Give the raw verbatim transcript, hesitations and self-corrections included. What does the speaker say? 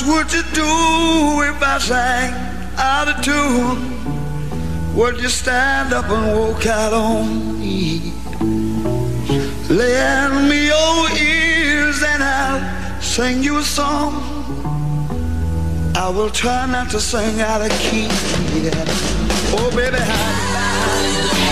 would you do if I sang out of tune? Would you stand up and walk out on me? Lend me your ears and I'll sing you a song. I will try not to sing out of key. Oh baby, how